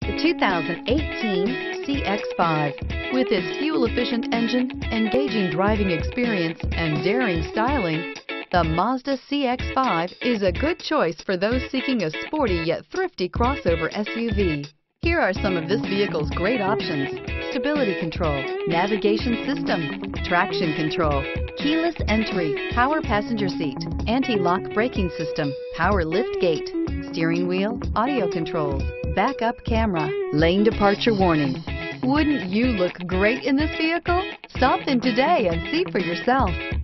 The 2018 CX-5. With its fuel-efficient engine, engaging driving experience, and daring styling, the Mazda CX-5 is a good choice for those seeking a sporty yet thrifty crossover SUV. Here are some of this vehicle's great options: stability control, navigation system, traction control, keyless entry, power passenger seat, anti-lock braking system, power lift gate, steering wheel audio controls, backup camera, lane departure warning. Wouldn't you look great in this vehicle? Stop in today and see for yourself.